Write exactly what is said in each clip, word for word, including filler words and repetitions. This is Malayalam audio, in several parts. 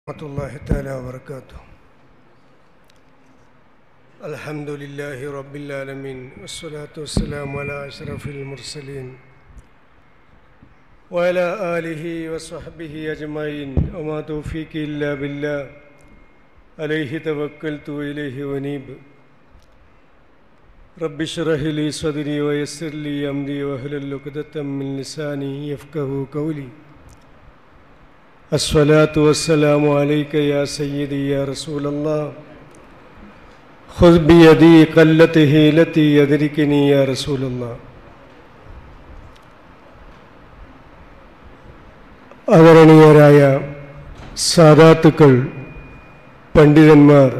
الله تعالى وبركاته. الحمد لله رب العالمين والصلاة والسلام على أشرف المرسلين وعلى آله وصحبه أجمعين وما توفيقي إلا بالله عليه توكلت وإليه أنيب. رب اشرح لي صدري ويسر لي أمري واحلل عقدة من لساني يفقهوا قولي. الصلاة والسلام عليك يا سيدي يا رسول الله خذ بيدي قلت هيلتي يدركني يا رسول الله. ആദരണീയരായ സാദാത്തുക്കൾ, പണ്ഡിതന്മാർ,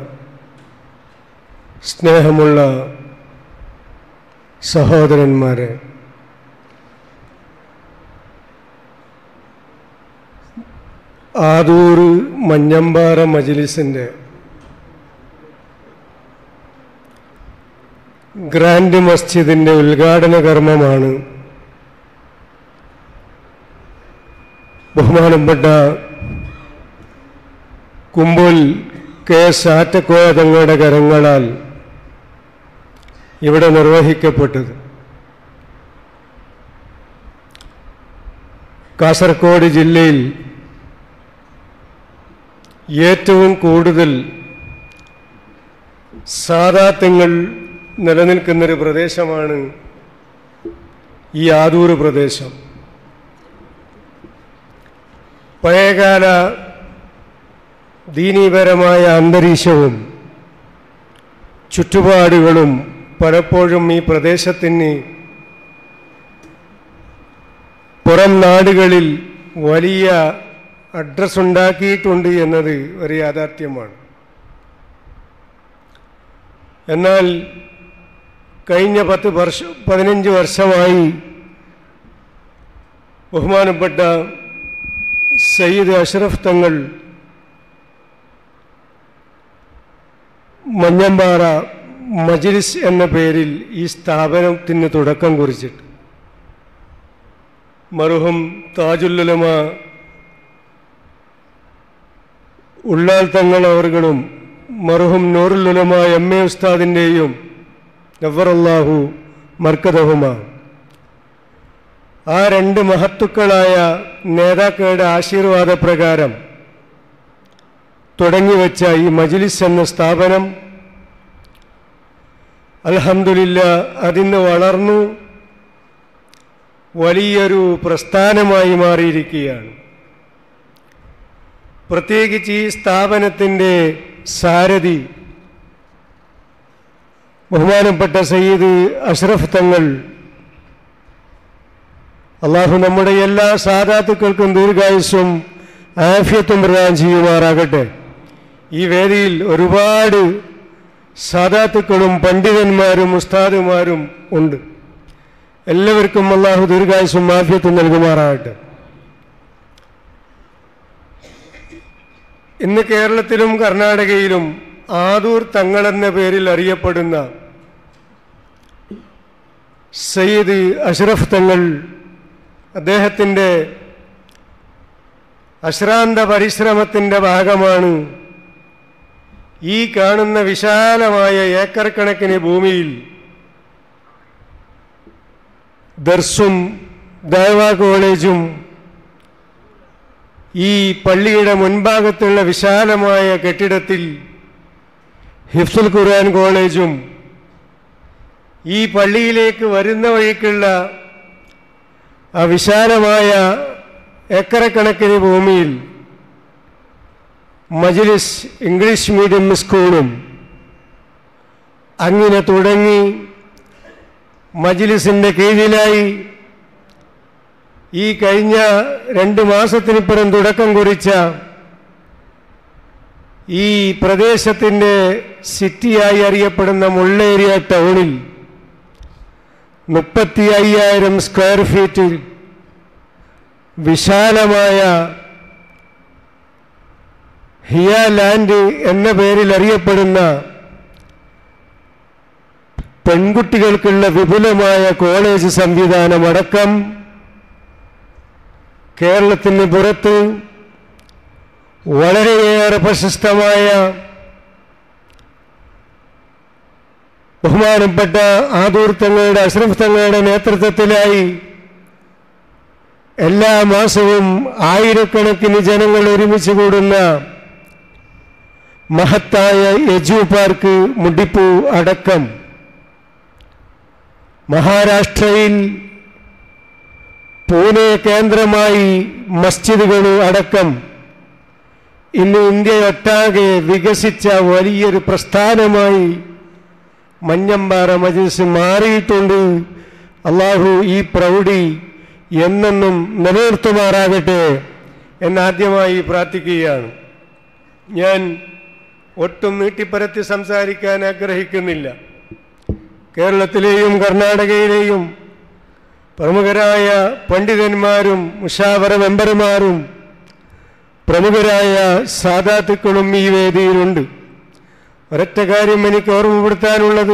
സ്നേഹമുള്ള സഹോദരന്മാരെ, ആദൂർ മഞ്ഞമ്പാറ മജ്ലിസിൻ്റെ ഗ്രാൻഡ് മസ്ജിദിൻ്റെ ഉദ്ഘാടന കർമ്മമാണ് ബഹുമാനപ്പെട്ട കുമ്പൂൽ കെ എസ് ആറ്റക്കോയ തങ്ങളുടെ കരങ്ങളാൽ ഇവിടെ നിർവഹിക്കപ്പെട്ടത്. കാസർഗോഡ് ജില്ലയിൽ ഏറ്റവും കൂടുതൽ സാദാത്യങ്ങൾ നിലനിൽക്കുന്നൊരു പ്രദേശമാണ് ഈ ആദൂർ പ്രദേശം. പഴയകാല ദീനീപരമായ അന്തരീക്ഷവും ചുറ്റുപാടുകളും പലപ്പോഴും ഈ പ്രദേശത്തിന് പുറം നാടുകളിൽ വലിയ അഡ്രസ് ഉണ്ടാക്കിയിട്ടുണ്ട് എന്നത് ഒരു യാഥാർത്ഥ്യമാണ്. എന്നാൽ കഴിഞ്ഞ പത്ത് വർഷ പതിനഞ്ച് വർഷമായി ബഹുമാനപ്പെട്ട സയ്യിദ് അഷ്റഫ് തങ്ങൾ മഞ്ഞമ്പാറ മജ്ലിസ് എന്ന പേരിൽ ഈ സ്ഥാപനത്തിന് തുടക്കം കുറിച്ചിട്ട് മർഹൂം താജുൽ ഉലമ ഉള്ളാൽ തങ്ങൾ അവർകളും മർഹൂം നൂറുൽ ഉലമ എം എ ഉസ്താദിൻ്റെയും നവ്വറല്ലാഹു മർക്കദഹുമ ആ രണ്ട് മഹത്തുക്കളായ നേതാക്കളുടെ ആശീർവാദപ്രകാരം തുടങ്ങിവെച്ച ഈ മജ്ലിസ് എന്ന സ്ഥാപനം അൽഹംദുലില്ലാ അതിന്ന് വളർന്നു വലിയൊരു പ്രസ്ഥാനമായി മാറിയിരിക്കുകയാണ്. പ്രത്യേകിച്ച് ഈ സ്ഥാപനത്തിൻ്റെ സാരഥി ബഹുമാനപ്പെട്ട സയ്യിദ് അഷ്റഫ് തങ്ങൾ, അള്ളാഹു നമ്മുടെ എല്ലാ സാദാത്തുക്കൾക്കും ദീർഘായുസ്സും ആഫിയത്തും പ്രദാനം ചെയ്യുമാറാകട്ടെ. ഈ വേദിയിൽ ഒരുപാട് സാദാത്തുക്കളും പണ്ഡിതന്മാരും ഉസ്താദുമാരും ഉണ്ട്. എല്ലാവർക്കും അള്ളാഹു ദീർഘായുസ്സും ആഫിയത്തും നൽകുമാറാകട്ടെ. ഇന്ന് കേരളത്തിലും കർണാടകയിലും ആദൂർ തങ്ങളെന്ന പേരിൽ അറിയപ്പെടുന്ന സയ്യിദ് അഷ്റഫ് തങ്ങൾ അദ്ദേഹത്തിൻ്റെ അശ്രാന്ത പരിശ്രമത്തിൻ്റെ ഭാഗമാണ് ഈ കാണുന്ന വിശാലമായ ഏക്കർ കണക്കിന് ഭൂമിയിൽ ദർസും ദഅ്വാ കോളേജും ഈ പള്ളിയുടെ മുൻഭാഗത്തുള്ള വിശാലമായ കെട്ടിടത്തിൽ ഹിഫ്സുൽ ഖുർആൻ കോളേജും ഈ പള്ളിയിലേക്ക് വരുന്ന വഴിക്കുള്ള ആ വിശാലമായ ഏക്കറക്കണക്കിന് ഭൂമിയിൽ മജ്ലിസ് ഇംഗ്ലീഷ് മീഡിയം സ്കൂളും അങ്ങനെ തുടങ്ങി മജ്ലിസിൻ്റെ കീഴിലായി ഈ കഴിഞ്ഞ രണ്ട് മാസത്തിനിപ്പുറം തുടക്കം കുറിച്ച ഈ പ്രദേശത്തിൻ്റെ സിറ്റിയായി അറിയപ്പെടുന്ന മുള്ളേരിയ ടൗണിൽ മുപ്പത്തി അയ്യായിരം സ്ക്വയർ ഫീറ്റിൽ വിശാലമായ ഹിയ ലാൻഡ് എന്ന പേരിൽ അറിയപ്പെടുന്ന പെൺകുട്ടികൾക്കുള്ള വിപുലമായ കോളേജ് സംവിധാനമടക്കം കേരളത്തിന് പുറത്ത് വളരെയേറെ പ്രശസ്തമായ ബഹുമാനപ്പെട്ട ആദൂർത്തങ്ങളുടെ അഷ്റഫ് തങ്ങളുടെ നേതൃത്വത്തിലായി എല്ലാ മാസവും ആയിരക്കണക്കിന് ജനങ്ങൾ ഒരുമിച്ച് കൂടുന്ന മഹത്തായ എജു പാർക്ക് മുടിപ്പൂ അടക്കം മഹാരാഷ്ട്രയിൽ പൂനെ കേന്ദ്രമായി മസ്ജിദുകൾ അടക്കം ഇന്ന് ഇന്ത്യയൊട്ടാകെ വികസിച്ച വലിയൊരു പ്രസ്ഥാനമായി മഞ്ഞമ്പാറ മജ്‌ലിസ് മാറിയിട്ടുണ്ട്. അള്ളാഹു ഈ പ്രൗഢി എന്നെന്നും നിലനിർത്തുമാറാകട്ടെ എന്നാദ്യമായി പ്രാർത്ഥിക്കുകയാണ്. ഞാൻ ഒട്ടും നീട്ടിപ്പരത്തി സംസാരിക്കാൻ ആഗ്രഹിക്കുന്നില്ല. കേരളത്തിലെയും കർണാടകയിലെയും പ്രമുഖരായ പണ്ഡിതന്മാരും മുഷാവറ മെമ്പർമാരും പ്രമുഖരായ സാദാത്തുക്കളും ഈ വേദിയിലുണ്ട്. ഒരൊറ്റ കാര്യം എനിക്ക് ഓർമ്മപ്പെടുത്താനുള്ളത്,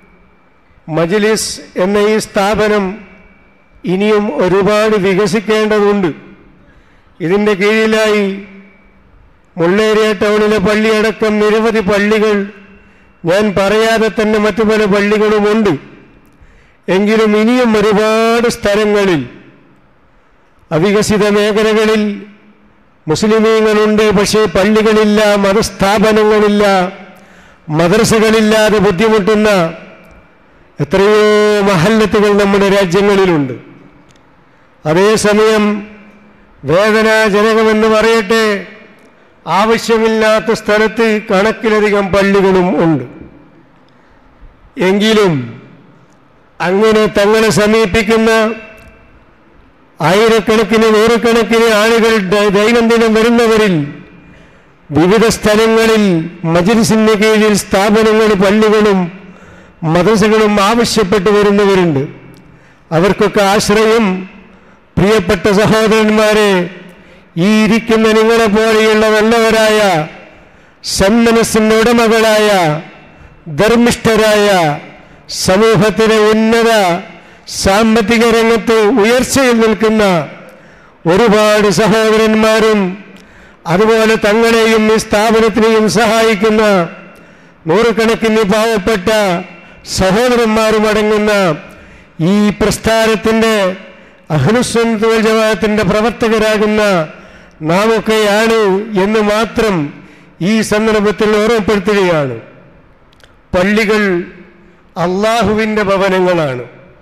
മജ്‌ലിസ് എന്ന ഈ സ്ഥാപനം ഇനിയും ഒരുപാട് വികസിക്കേണ്ടതുണ്ട്. ഇതിൻ്റെ കീഴിലായി മുള്ളേരിയ ടൗണിലെ പള്ളിയടക്കം നിരവധി പള്ളികൾ, ഞാൻ പറയാതെ തന്നെ മറ്റു പല പള്ളികളുമുണ്ട്. എങ്കിലും ഇനിയും ഒരുപാട് സ്ഥലങ്ങളിൽ അവികസിത മേഖലകളിൽ മുസ്ലിമീങ്ങളുണ്ട്. പക്ഷേ പള്ളികളില്ല, മതസ്ഥാപനങ്ങളില്ല, മദ്രസകളില്ലാതെ ബുദ്ധിമുട്ടുന്ന എത്രയോ മഹല്ലത്തുകൾ നമ്മുടെ രാജ്യങ്ങളിലുണ്ട്. അതേസമയം വേദനാജനകമെന്ന് പറയട്ടെ, ആവശ്യമില്ലാത്ത സ്ഥലത്ത് കണക്കിലധികം പള്ളികളും ഉണ്ട്. എങ്കിലും അങ്ങനെ തങ്ങളെ സമീപിക്കുന്ന ആയിരക്കണക്കിന് നൂറുകണക്കിന് ആളുകൾ ദൈനംദിനം വരുന്നവരിൽ വിവിധ സ്ഥലങ്ങളിൽ മജ്‌ലിസിന്റെ കീഴിൽ സ്ഥാപനങ്ങൾ, പള്ളികളും മദ്രസകളും ആവശ്യപ്പെട്ടു വരുന്നവരുണ്ട്. അവർക്കൊക്കെ ആശ്രയം പ്രിയപ്പെട്ട സഹോദരന്മാരെ, ഈ ഇരിക്കുന്ന നിങ്ങളെ പോലെയുള്ള നല്ലവരായ സന്മനസ്സിൻ്റെ ഉടമകളായ ധർമ്മിഷ്ഠരായ സമൂഹത്തിലെ ഉന്നത സാമ്പത്തിക രംഗത്ത് ഉയർച്ചയിൽ നിൽക്കുന്ന ഒരുപാട് സഹോദരന്മാരും അതുപോലെ തങ്ങളെയും ഈ സ്ഥാപനത്തിനെയും സഹായിക്കുന്ന നൂറുകണക്കിന് പാവപ്പെട്ട സഹോദരന്മാരും അടങ്ങുന്ന ഈ പ്രസ്ഥാനത്തിൻ്റെ അഹ്ലുസുന്നത്ത് വൽ ജമാഅത്തിൻ്റെ പ്രവർത്തകരാകുന്ന നാമൊക്കെയാണ് എന്ന് മാത്രം ഈ സന്ദർഭത്തിൽ ഓർമ്മപ്പെടുത്തുകയാണ്. പള്ളികൾ അള്ളാഹുവിൻ്റെ ഭവനങ്ങളാണ്.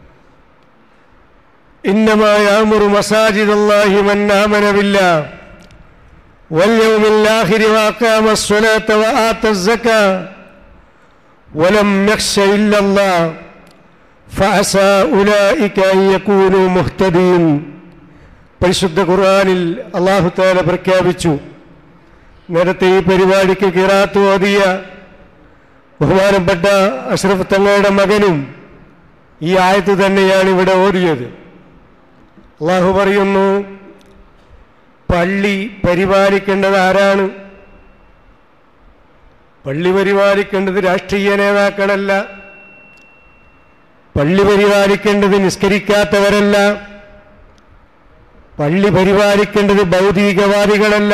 ഇന്നമാ യഅ്മുറു മസാജിദല്ലാഹി മൻ ആമന ബില്ലാഹി വൽ യൗമിൽ ആഖിരി വഅഖാമ സ്സലാത്ത വആത അസ്സകാ വലം യഖ്ശ ഇല്ലല്ലാഹ് ഫഅസാ ഉലൈക അൻ യകൂനു മുഹ്തദീൻ. പരിശുദ്ധ ഖുർആനിൽ അല്ലാഹു തആല പ്രഖ്യാപിച്ചു. നേരത്തെ ഈ പരിപാടിക്ക് ഖിറാഅത്ത് ഓതിയ ബഹുമാനപ്പെട്ട അഷ്റഫ് തങ്ങളുടെ മകനും ഈ ആയത്ത് തന്നെയാണ് ഇവിടെ ഓതിയത്. അല്ലാഹു പറയുന്നു, പള്ളി പരിപാലിക്കേണ്ടത് ആരാണ്? പള്ളി പരിപാലിക്കേണ്ടത് രാഷ്ട്രീയ നേതാക്കളല്ല, പള്ളി പരിപാലിക്കേണ്ടത് നിസ്കരിക്കാത്തവരല്ല, പള്ളി പരിപാലിക്കേണ്ടത് ഭൗതികവാദികളല്ല,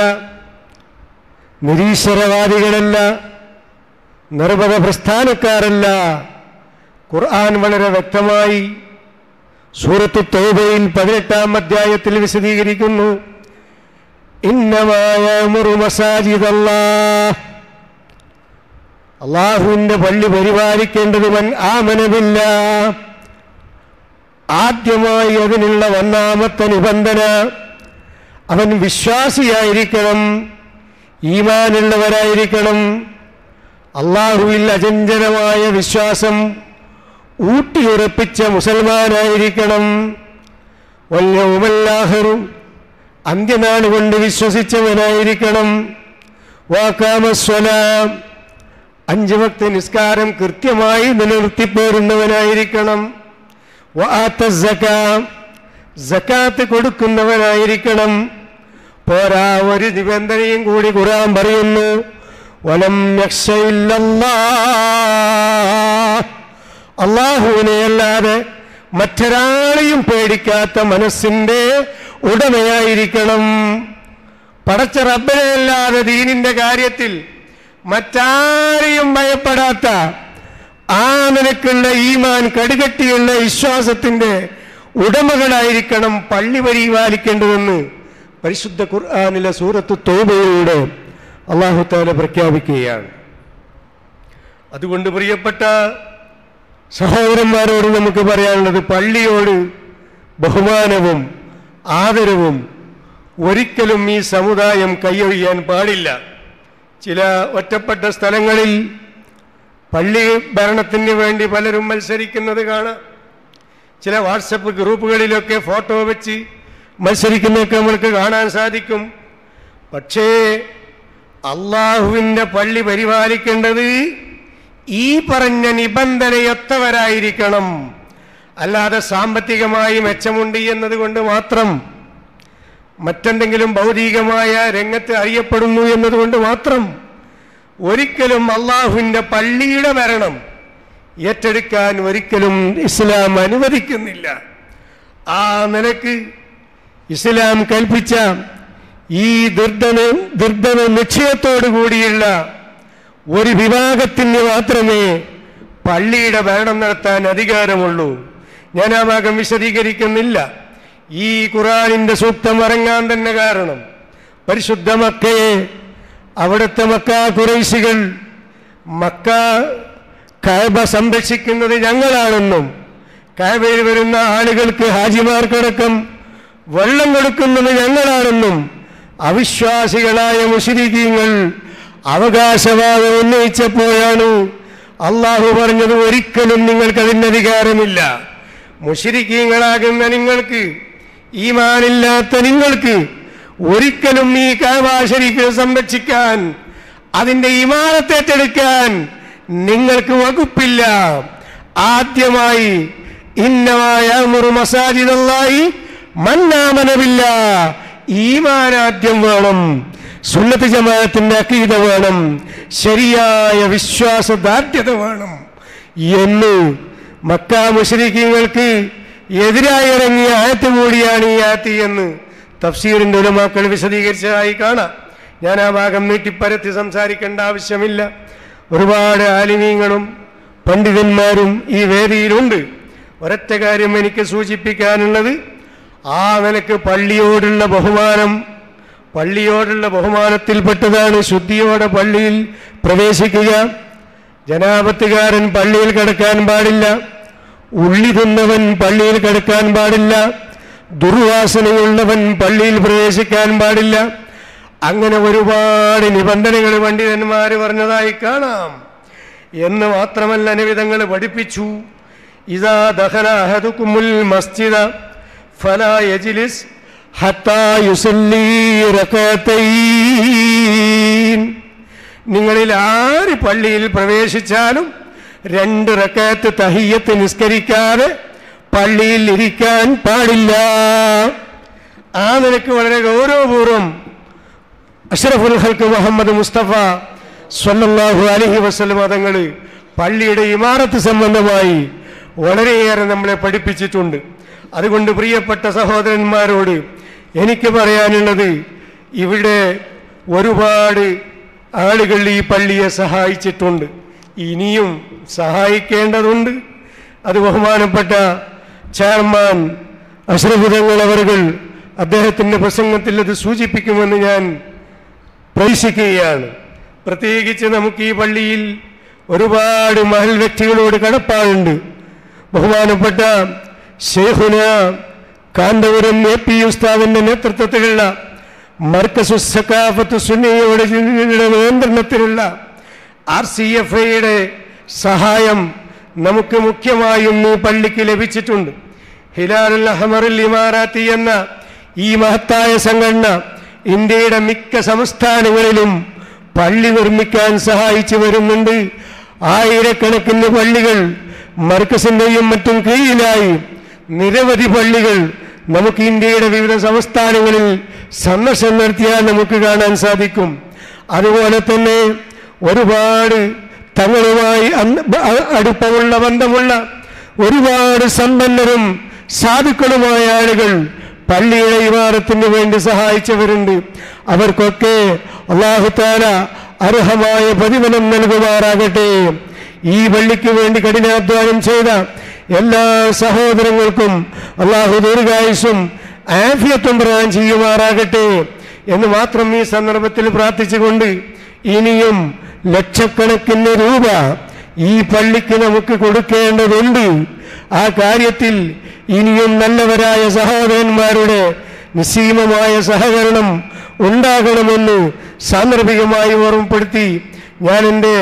നിരീശ്വരവാദികളല്ല, നിർബന്ധ പ്രസ്ഥാനക്കാരല്ല. ഖുർആൻ വളരെ വ്യക്തമായി സൂറത്തു തൗബയിൽ പതിനെട്ടാം അധ്യായത്തിൽ വിശദീകരിക്കുന്നു. ഇന്നമാ യഅ്മുറു മസാജിദല്ലാഹ്, അല്ലാഹുവിൻ്റെ പള്ളി പരിപാലിക്കേണ്ടത് മൻ ആമന ബില്ലാഹ്. ആദ്യമായി അതിനുള്ള ഒന്നാമത്തെ നിബന്ധന, അവൻ വിശ്വാസിയായിരിക്കണം, ഈമാനുള്ളവരായിരിക്കണം, അള്ളാഹുവിൽ അചഞ്ചലമായ വിശ്വാസം ഊട്ടിയുറപ്പിച്ച മുസൽമാനായിരിക്കണം. വൽ യൗമൽ ആഖിർ, അന്ത്യനാൾ കൊണ്ട് വിശ്വസിച്ചവനായിരിക്കണം. വഅഖാമ സ്വലാം, അഞ്ച് വക്ത് നിസ്കാരം കൃത്യമായി നിലനിർത്തിപ്പോരുന്നവനായിരിക്കണം. വആത സക്കാ, സക്കാത്ത് കൊടുക്കുന്നവനായിരിക്കണം. പോരാ, ഒരു നിബന്ധനയും കൂടി ഖുർആൻ പറയുന്നു, വലം യഖ്ശ ഇല്ലല്ലാഹ്, അല്ലാഹുവിനെ അല്ലാതെ മറ്റൊരാളെയും പേടിക്കാത്ത മനസ്സിൻ്റെ ഉടമയായിരിക്കണം. പടച്ച റബ്ബിനെയല്ലാതെ ദീനിന്റെ കാര്യത്തിൽ മറ്റാരെയും ഭയപ്പെടാത്ത ആ നിലക്കുള്ള ഈമാൻ കടുകട്ടിയുള്ള വിശ്വാസത്തിന്റെ ഉടമകളായിരിക്കണം പള്ളി പരിപാലിക്കേണ്ടതെന്ന് പരിശുദ്ധ ഖുർആനിലെ സൂറത്ത് തൗബയിലൂടെ അല്ലാഹു തആല പ്രഖ്യാപിക്കുകയാണ്. അതുകൊണ്ട് പ്രിയപ്പെട്ട സഹോദരന്മാരോട് നമുക്ക് പറയാനുള്ളത്, പള്ളിയോട് ബഹുമാനവും ആദരവും ഒരിക്കലും ഈ സമുദായം കൈയൊഴിയാൻ പാടില്ല. ചില ഒറ്റപ്പെട്ട സ്ഥലങ്ങളിൽ പള്ളി ഭരണത്തിന് വേണ്ടി പലരും മത്സരിക്കുന്നത് കാണാം. ചില വാട്സപ്പ് ഗ്രൂപ്പുകളിലൊക്കെ ഫോട്ടോ വെച്ച് മത്സരിക്കുന്നതൊക്കെ നമ്മൾക്ക് കാണാൻ സാധിക്കും. പക്ഷേ അള്ളാഹുവിൻ്റെ പള്ളി പരിപാലിക്കേണ്ടത് ഈ പറഞ്ഞ നിബന്ധനയൊത്തവരായിരിക്കണം. അല്ലാതെ സാമ്പത്തികമായി മെച്ചമുണ്ട് എന്നതുകൊണ്ട് മാത്രം, മറ്റെന്തെങ്കിലും ഭൗതികമായ രംഗത്ത് അറിയപ്പെടുന്നു എന്നതുകൊണ്ട് മാത്രം ഒരിക്കലും അള്ളാഹുവിൻ്റെ പള്ളിയുടെ ഭരണം ഏറ്റെടുക്കാൻ ഒരിക്കലും ഇസ്ലാം അനുവദിക്കുന്നില്ല. ആ നിലക്ക് ഇസ്ലാം കൽപ്പിച്ച ഈ ദുർദന ദുർദന നിശ്ചയത്തോടു കൂടിയുള്ള ഒരു വിഭാഗത്തിന് മാത്രമേ പള്ളിയുടെ ഭരണം നടത്താൻ അധികാരമുള്ളൂ. ഞാൻ ആ ഭാഗം വിശദീകരിക്കുന്നില്ല. ഈ ഖുർആനിന്റെ സൂക്തം ഇറങ്ങാൻ തന്നെ കാരണം പരിശുദ്ധ മക്കയെ, അവിടുത്തെ മക്ക ഖുറൈശികൾ മക്ക കഅബ സംരക്ഷിക്കുന്നത് ഞങ്ങളാണെന്നും കഅബയിൽ വരുന്ന ആളുകൾക്ക് ഹാജിമാർക്കടക്കം വെള്ളം കൊടുക്കുന്നത് ഞങ്ങളാണെന്നും അവിശ്വാസികളായ മുശ്രിക്കീങ്ങൾ അവകാശവാദം ഉന്നയിച്ചപ്പോഴാണ് അള്ളാഹു പറഞ്ഞത്, ഒരിക്കലും നിങ്ങൾക്ക് അതിന് അധികാരമില്ല. മുശ്രിക്കീങ്ങളാകുന്ന നിങ്ങൾക്ക്, ഈമാനില്ലാത്ത നിങ്ങൾക്ക് ഒരിക്കലും ഈ കഅബ ശരീഫ് സംരക്ഷിക്കാൻ, അതിൻ്റെ ഇമാരത്ത് ഏറ്റെടുക്കാൻ നിങ്ങൾക്ക് വകുപ്പില്ല. ആദ്യമായി ഇന്നമായ മസാജിദല്ലാഹി മൻ ആമന ബില്ലാഹ്, ഈമാനാദ്യം വേണം, സുന്നത്ത് ജമാഅത്തിന്റെ അഖീദ വേണം, ശരിയായ വിശ്വാസദാർഢ്യത വേണം എന്ന് മക്ക മുശ്രിക്കീങ്ങൾക്ക് എതിരായി ഇറങ്ങിയ ആയത്ത് കൂടിയാണ് ഈ ആയത്ത് എന്ന് തഫ്സീറിന്റെ ഉലമാക്കൾ വിശദീകരിച്ചതായി കാണാം. ഞാൻ ആ ഭാഗം നീട്ടിപ്പരത്തി സംസാരിക്കേണ്ട ആവശ്യമില്ല. ഒരുപാട് ആലിമീങ്ങളും പണ്ഡിതന്മാരും ഈ വേദിയിലുണ്ട്. ഒരൊറ്റ കാര്യം എനിക്ക് സൂചിപ്പിക്കാനുള്ളത്, ആ നിലക്ക് പള്ളിയോടുള്ള ബഹുമാനം, പള്ളിയോടുള്ള ബഹുമാനത്തിൽപ്പെട്ടതാണ് ശുദ്ധിയോടെ പള്ളിയിൽ പ്രവേശിക്കുക. ജനാപത്തുകാരൻ പള്ളിയിൽ കിടക്കാൻ പാടില്ല, ഉള്ളി തിന്നവൻ പള്ളിയിൽ കിടക്കാൻ പാടില്ല, ദുർവാസനയുള്ളവൻ പള്ളിയിൽ പ്രവേശിക്കാൻ പാടില്ല. അങ്ങനെ ഒരുപാട് നിബന്ധനകൾ പണ്ഡിതന്മാർ പറഞ്ഞതായി കാണാം. എന്ന് മാത്രമല്ല, നബിതങ്ങൾ പഠിപ്പിച്ചു, ഇദാ ദഖല അഹദുകുമുൽ മസ്ജിദ ഫലാ യജ്ലിസ് ഹത്താ യുസല്ലി റകഅതൈൻ, നിങ്ങളിൽ ആര് പള്ളിയിൽ പ്രവേശിച്ചാലും രണ്ട് റകഅത്ത് തഹിയ്യത്ത് നിസ്കരിക്കാതെ പള്ളിയിൽ ഇരിക്കാൻ പാടില്ല. ആ നിലക്ക് വളരെ ഗൗരവപൂർവ്വം അഷ്റഫുൽ ഖൽഖ് മുഹമ്മദ് മുസ്തഫ സ്വല്ലല്ലാഹു അലൈഹി വസല്ലം തങ്ങൾ പള്ളിയുടെ ഇമാറത്ത് സംബന്ധമായി വളരെയേറെ നമ്മളെ പഠിപ്പിച്ചിട്ടുണ്ട്. അതുകൊണ്ട് പ്രിയപ്പെട്ട സഹോദരന്മാരോട് എനിക്ക് പറയാനുള്ളത്, ഇവിടെ ഒരുപാട് ആളുകൾ ഈ പള്ളിയെ സഹായിച്ചിട്ടുണ്ട്, ഇനിയും സഹായിക്കേണ്ടതുണ്ട്. അത് ബഹുമാനപ്പെട്ട ചെയർമാൻ അഷ്റഫ് തങ്ങൾ അവർകൾ അദ്ദേഹത്തിൻ്റെ പ്രസംഗത്തിൽ അത് സൂചിപ്പിക്കുമെന്ന് ഞാൻ പ്രതീക്ഷിക്കുകയാണ്. പ്രത്യേകിച്ച് നമുക്ക് ഈ പള്ളിയിൽ ഒരുപാട് മഹൽ വ്യക്തികളോട് കടപ്പാടുണ്ട്. ബഹുമാനപ്പെട്ട ശൈഖുന കാന്തപുരം എ പി ഉസ്താദിന്റെ നേതൃത്വത്തിലുള്ള മർക്കസു സഖാഫത്ത് സുന്നിയുടെ നിയന്ത്രണത്തിലുള്ള ആർ സി എഫ് ഐയുടെ സഹായം നമുക്ക് മുഖ്യമായും ഈ പള്ളിക്ക് ലഭിച്ചിട്ടുണ്ട്. ഹിലാലുൽ അഹ്മറുൽ ഇമാറാത്തി എന്ന ഈ മഹത്തായ സംഘടന ഇന്ത്യയുടെ മിക്ക സംസ്ഥാനങ്ങളിലും പള്ളി നിർമ്മിക്കാൻ സഹായിച്ചു വരുന്നുണ്ട്. ആയിരക്കണക്കിന് പള്ളികൾ മർക്കസിന്റെയും മറ്റും കീഴിലായി നിരവധി പള്ളികൾ നമുക്ക് ഇന്ത്യയുടെ വിവിധ സംസ്ഥാനങ്ങളിൽ സന്ദർശനം നടത്തിയാൽ നമുക്ക് കാണാൻ സാധിക്കും. അതുപോലെ തന്നെ ഒരുപാട് തങ്ങളുമായി അടുപ്പമുള്ള ബന്ധമുള്ള ഒരുപാട് സമ്പന്നരും സാധുക്കളുമായ ആളുകൾ പള്ളിയുടെ ഇമാരത്തിന് വേണ്ടി സഹായിച്ചവരുണ്ട്. അവർക്കൊക്കെ അല്ലാഹു തആല അർഹമായ പ്രതിഫലം നൽകുമാറാകട്ടെ. ഈ പള്ളിക്ക് വേണ്ടി കഠിനാധ്വാനം ചെയ്ത എല്ലാ സഹോദരങ്ങൾക്കും അല്ലാഹു ദീർഘായുസ്സും ആഫിയത്തും പ്രദാനം ചെയ്യുമാറാകട്ടെ എന്ന് മാത്രം ഈ സന്ദർഭത്തിൽ പ്രാർത്ഥിച്ചുകൊണ്ട്, ഇനിയും ലക്ഷക്കണക്കിന് രൂപ ഈ പള്ളിക്ക് നമുക്ക് കൊടുക്കേണ്ടതുണ്ട്. ആ കാര്യത്തിൽ ഇനിയും നല്ലവരായ സഹോദരന്മാരുടെ നിസ്സീമമായ സഹകരണം ഉണ്ടാകണമെന്ന് സാന്ദർഭികമായി ഓർമ്മപ്പെടുത്തി ഞാൻ എൻ്റെ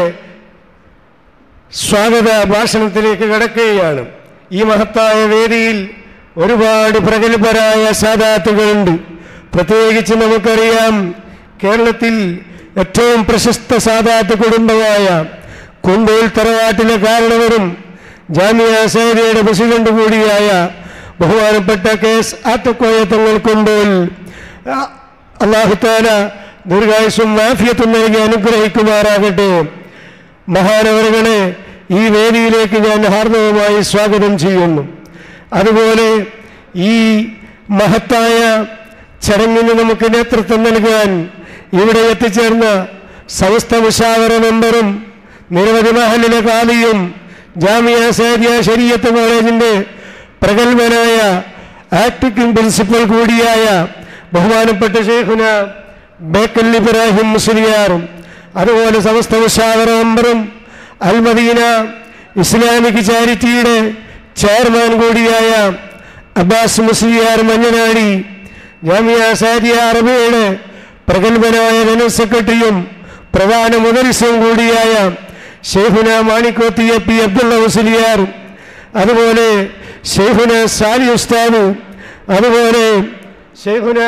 സ്വാഗത ഭാഷണത്തിലേക്ക് കടക്കുകയാണ്. ഈ മഹത്തായ വേദിയിൽ ഒരുപാട് പ്രഗത്ഭരായ സാദാത്തുകളുണ്ട്. പ്രത്യേകിച്ച് നമുക്കറിയാം, കേരളത്തിൽ ഏറ്റവും പ്രശസ്ത സാദാത്ത് കുടുംബമായ കുണ്ടൂൽ തറവാട്ടിലെ കാരണവരും ജാമിയ സയ്യിദിയുടെ പ്രസിഡന്റ് കൂടിയായ ബഹുമാനപ്പെട്ട കെ എസ് ആറ്റക്കോയ തങ്ങൾ കുണ്ടൂൽ, അല്ലാഹു തആല ദീർഘായുസ്സും ആഫിയത്തും നൽകി അനുഗ്രഹിക്കുമാറാകട്ടെ. മഹാനവറുകളെ ഈ വേദിയിലേക്ക് ഞാൻ ഹാർദവമായി സ്വാഗതം ചെയ്യുന്നു. അതുപോലെ ഈ മഹത്തായ ചടങ്ങിന് നമുക്ക് നേതൃത്വം നൽകാൻ ഇവിടെ എത്തിച്ചേർന്ന സമസ്ത മുശാവറ മെമ്പറും നിരവധി മഹല്ലിലെ ഖാദിയും ജാമിയ സയ്യിദിയ ശരീഅത്ത് കോളേജിൻ്റെ പ്രഗത്ഭനായ ആക്ടിംഗ് പ്രിൻസിപ്പൽ കൂടിയായ ബഹുമാനപ്പെട്ട ശൈഖുന ബേക്കൽ ഇബ്രാഹിം മുസ്ലിയാറും, അതുപോലെ സമസ്ത മുശാവറ മെമ്പറും അൽ മദീന ഇസ്ലാമിക് ചാരിറ്റിയുടെ ചെയർമാൻ കൂടിയായ അബ്ബാസ് മുസ്ലിയാർ മഞ്ഞനാടി, ജാമിയ സയ്യിദിയ അറബിയുടെ പ്രഗത്ഭനായ ജനറൽ സെക്രട്ടറിയും പ്രധാന മുദരിസും കൂടിയായ ശൈഖുന മാണിക്കോത്തി എ പി അബ്ദുള്ള മുസ്ലിയാർ, അതുപോലെ ശൈഖുന സാലി ഉസ്താദ്, അതുപോലെ ശൈഖുന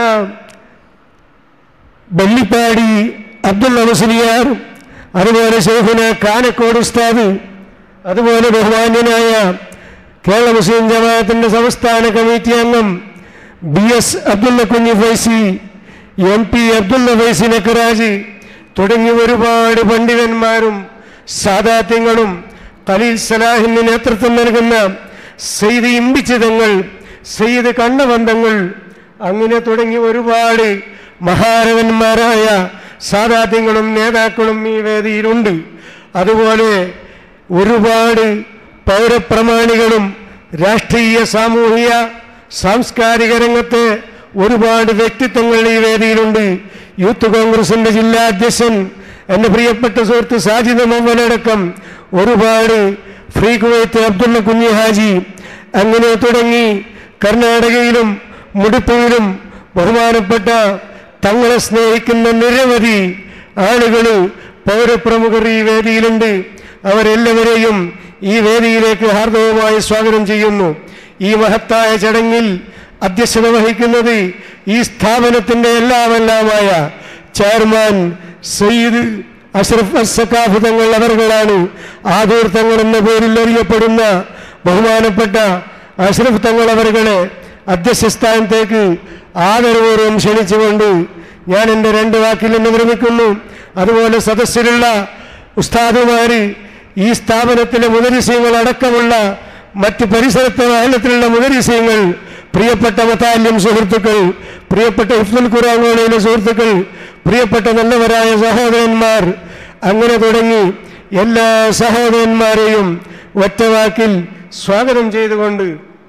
ബല്ലിപ്പാടി അബ്ദുള്ള മുസ്ലിയാർ, അതുപോലെ ശൈഖുന കാനക്കോട് ഉസ്താദ്, അതുപോലെ ബഹുമാന്യനായ കേരള മുസ്ലിം ജമാഅത്തിന്റെ സംസ്ഥാന കമ്മിറ്റി അംഗം B S Abdulla Kunhi Faizi, M P Abdulla Faizi Nakkaraji തുടങ്ങി ഒരുപാട് പണ്ഡിതന്മാരും സാദാത്യങ്ങളും ഖലീൽ സലാഹിന് നേതൃത്വം നൽകുന്ന സയ്യിദ് ഇമ്പിച്ചിതങ്ങൾ, സയ്യിദ് കണ്ണബന്ധങ്ങൾ, അങ്ങനെ തുടങ്ങി ഒരുപാട് മഹാരഥന്മാരായ സാദാത്യങ്ങളും നേതാക്കളും ഈ വേദിയിലുണ്ട്. അതുപോലെ ഒരുപാട് പൗരപ്രമാണികളും രാഷ്ട്രീയ സാമൂഹിക സാംസ്കാരിക രംഗത്തെ ഒരുപാട് വ്യക്തിത്വങ്ങൾ ഈ വേദിയിലുണ്ട്. യൂത്ത് കോൺഗ്രസിന്റെ ജില്ലാ അധ്യക്ഷൻ എൻ്റെ പ്രിയപ്പെട്ട സുഹൃത്ത് സാജിദ് മൗലടക്കം ഒരുപാട് ഫ്രീ കുവൈത്ത് അബ്ദുള്ള കുഞ്ഞി ഹാജി, അങ്ങനെ തുടങ്ങി കർണാടകയിലും മുടിപ്പൂരിലും ബഹുമാനപ്പെട്ട തങ്ങളെ സ്നേഹിക്കുന്ന നിരവധി ആളുകൾ പൗരപ്രമുഖർ ഈ വേദിയിലുണ്ട്. അവരെല്ലാവരെയും ഈ വേദിയിലേക്ക് ഹാർദവമായി സ്വാഗതം ചെയ്യുന്നു. ഈ മഹത്തായ ചടങ്ങിൽ അധ്യക്ഷത വഹിക്കുന്നത് ഈ സ്ഥാപനത്തിൻ്റെ എല്ലാമെല്ലാമായ ചെയർമാൻ സയ്യിദ് അഷ്റഫ് അസ്സഖാഫ് തങ്ങൾ അവർകളാണ്. ആദൂർ തങ്ങൾ എന്ന പേരിൽ അറിയപ്പെടുന്ന ബഹുമാനപ്പെട്ട അഷ്റഫ് തങ്ങൾ അവർകളെ അധ്യക്ഷ സ്ഥാനത്തേക്ക് ആദരപൂർവ്വം ക്ഷണിച്ചുകൊണ്ട് ഞാൻ എൻ്റെ രണ്ട് വാക്കിൽ നിന്ന് വിരമിക്കുന്നു. അതുപോലെ സദസ്സിലുള്ള ഉസ്താദുമാർ, ഈ സ്ഥാപനത്തിലെ മുദരിസീങ്ങൾ അടക്കമുള്ള മറ്റ് പരിസരത്തെ മഹല്ലത്തിലുള്ള മുദരിസീങ്ങൾ, പ്രിയപ്പെട്ട മതാല്യം സുഹൃത്തുക്കൾ, പ്രിയപ്പെട്ട ഹിഫ്ദുൽ ഖുർആൻ കോളേജിലെ സുഹൃത്തുക്കൾ, പ്രിയപ്പെട്ട നല്ലവരായ സഹോദരന്മാർ, അങ്ങനെ തുടങ്ങി എല്ലാ സഹോദരന്മാരെയും ഒറ്റവാക്കിൽ സ്വാഗതം ചെയ്തുകൊണ്ട്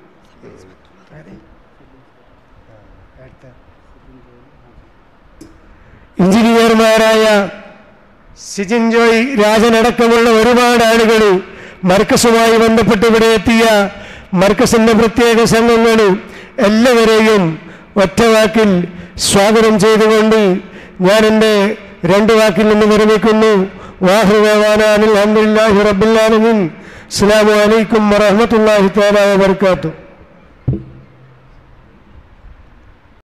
എഞ്ചിനീയർമാരായ സിജിൻ ജോയ് രാജനടക്കമുള്ള ഒരുപാട് ആളുകൾ, മർക്കസുമായി ബന്ധപ്പെട്ട് ഇവിടെ എത്തിയ മർക്കസിന്റെ പ്രത്യേക സംഘങ്ങൾ, എല്ലാവരെയും ഒറ്റവാക്കിൽ സ്വാഗതം ചെയ്തുകൊണ്ട് ഞാൻ എൻ്റെ രണ്ട് വാക്കിൽ നിന്ന് വിരമിക്കുന്നു. വാഹിറു ദഅ്വാനാ അൽഹംദുലില്ലാഹി റബ്ബിൽ ആലമീൻ. അസ്സലാമു അലൈക്കും വറഹ്മത്തുള്ളാഹി തആല വബറകാതുഹു.